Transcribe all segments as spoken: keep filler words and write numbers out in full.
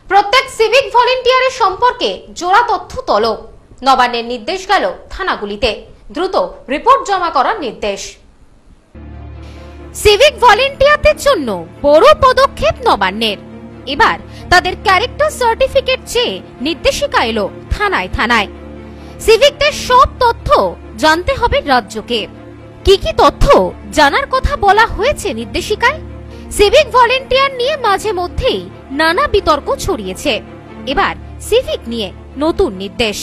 প্রত্যেক সিভিক ভলেন্টিয়ারের সম্পর্কে জোড়া তথ্য তলব। নবান্নের নির্দেশ গেল থানাগুলিতে দ্রুত রিপোর্ট জমা করার নির্দেশ। সিভিক ভলেন্টিয়ারদের জন্য বড় পদক্ষেপ নবান্নের। এবার তাদের ক্যারেক্টার সার্টিফিকেট চেয়ে নির্দেশিকা এলো থানায় থানায়। সিভিকদের সব তথ্য জানতে হবে রাজ্যকে। কি কি তথ্য জানার কথা বলা হয়েছে নির্দেশিকায়? সিভিক ভলেন্টিয়ার নিয়ে মাঝে মধ্যেই নানা বিতর্ক ছড়িয়েছে। এবার সিভিক নিয়ে নতুন নির্দেশ।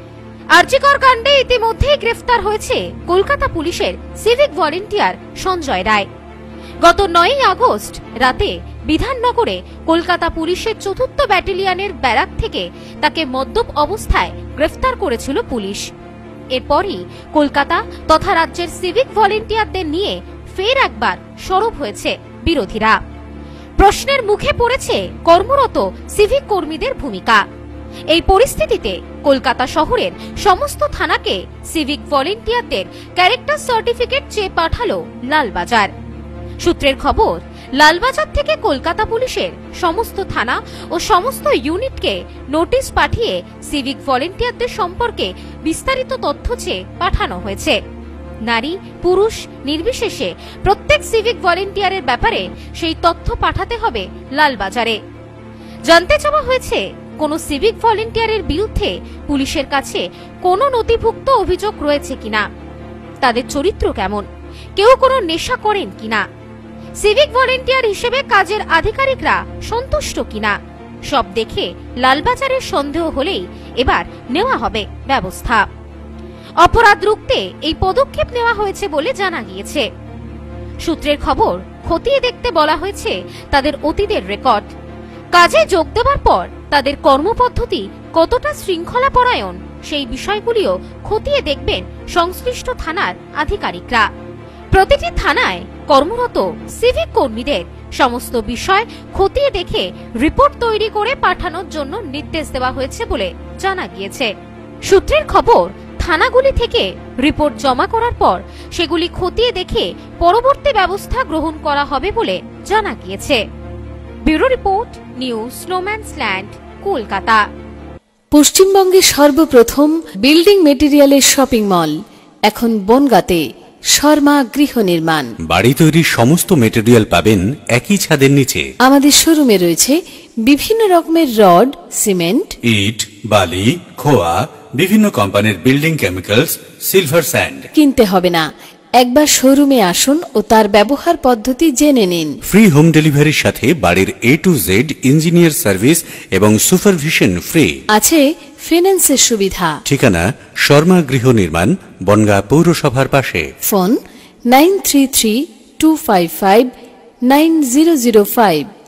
আরজিকর কাণ্ডে ইতিমধ্যেই গ্রেফতার হয়েছে কলকাতা পুলিশের সিভিক ভলেন্টিয়ার সঞ্জয় রায়। গত নয়ই আগস্ট রাতে বিধাননগরে কলকাতা পুলিশের চতুর্থ ব্যাটালিয়নের ব্যারাক থেকে তাকে মদ্যপ অবস্থায় গ্রেফতার করেছিল পুলিশ। এরপরই কলকাতা তথা রাজ্যের সিভিক ভলেন্টিয়ারদের নিয়ে ফের একবার সরব হয়েছে বিরোধীরা। প্রশ্নের মুখে পড়েছে কর্মরত সিভিক কর্মীদের ভূমিকা। এই পরিস্থিতিতে কলকাতা শহরের সমস্ত থানাকে সিভিক ভলেন্টিয়ারদের ক্যারেক্টার সার্টিফিকেট চেয়ে পাঠালো লালবাজার। সূত্রের খবর, লালবাজার থেকে কলকাতা পুলিশের সমস্ত থানা ও সমস্ত ইউনিটকে নোটিশ পাঠিয়ে সিভিক ভলেন্টিয়ারদের সম্পর্কে বিস্তারিত তথ্য চেয়ে পাঠানো হয়েছে। নারী পুরুষ নির্বিশেষে প্রত্যেক সিভিক ভলেন্টিয়ারের ব্যাপারে সেই তথ্য পাঠাতে হবে লালবাজারে। জানতে চাওয়া হয়েছে কোন সিভিক ভলেন্টিয়ারের বিরুদ্ধে পুলিশের কাছে কোনো নথিভুক্ত অভিযোগ রয়েছে কিনা, তাদের চরিত্র কেমন, কেউ কোনো নেশা করেন কিনা, সিভিক ভলেন্টিয়ার হিসেবে কাজের আধিকারিকরা সন্তুষ্ট কিনা, সব দেখে লালবাজারের সন্দেহ হলেই এবার নেওয়া হবে ব্যবস্থা। অপরাধ রুখতে এই পদক্ষেপ নেওয়া হয়েছে বলে জানা গিয়েছে। সূত্রের খবর, খতিয়ে দেখতে বলা হয়েছে তাদের অতীতের রেকর্ড। কাজে যোগ দেওয়ার পর তাদের কর্মপদ্ধতি কতটা শৃঙ্খলাপরায়ণ সেই বিষয়গুলিও খতিয়ে দেখবেন সংশ্লিষ্ট থানার আধিকারিকরা। প্রতিটি থানায় কর্মরত সিভিক কর্মীদের সমস্ত বিষয় খতিয়ে দেখে রিপোর্ট তৈরি করে পাঠানোর জন্য নির্দেশ দেওয়া হয়েছে বলে জানা গিয়েছে। সূত্রের খবর, থানাগুলি থেকে রিপোর্ট জমা করার পর সেগুলি খতিয়ে দেখে পরবর্তী ব্যবস্থা গ্রহণ করা হবে বলে জানা গিয়েছে। ব্যুরো রিপোর্ট, নিউজ স্নোম্যান্সল্যান্ড, কলকাতা। পশ্চিমবঙ্গের সর্বপ্রথম বিল্ডিং মেটেরিয়ালের শপিং মল এখন বনগাঁতে। শর্মা গৃহ নির্মাণ। বাড়ি তৈরির সমস্ত মেটেরিয়াল পাবেন একই ছাদের নিচে। আমাদের শোরুমে রয়েছে বিভিন্ন রকমের রড, সিমেন্ট, ইট, বালি, খোয়া, বিভিন্ন কোম্পানির বিল্ডিং কেমিক্যালস, সিলভার স্যান্ড। কিনতে হবে না, একবার শোরুমে আসুন ও তার ব্যবহার পদ্ধতি জেনে নিন। ফ্রি হোম ডেলিভারির সাথে বাড়ির A to Z engineer service এবং সুপারভিশন ফ্রি। আছে ফিন্যান্সের সুবিধা। ঠিকানা শর্মা গৃহ নির্মাণ, বনগাঁ পৌরসভার পাশে। Phone nine three three two five five nine zero zero five.